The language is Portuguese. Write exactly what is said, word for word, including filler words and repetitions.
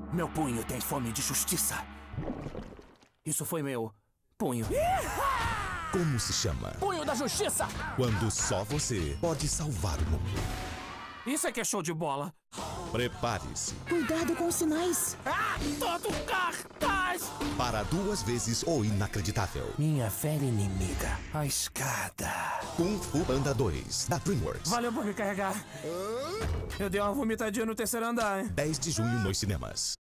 Meu punho tem fome de justiça. Isso foi meu punho. Como se chama? Punho da justiça! Quando só você pode salvar o mundo. Isso é que é show de bola. Prepare-se. Cuidado com os sinais. Ah, todo cartaz! Para duas vezes o inacreditável. Minha velha inimiga, a escada. Kung Fu Panda dois, da DreamWorks. Valeu por me carregar. Eu dei uma vomitadinha no terceiro andar, hein? dez de junho nos cinemas.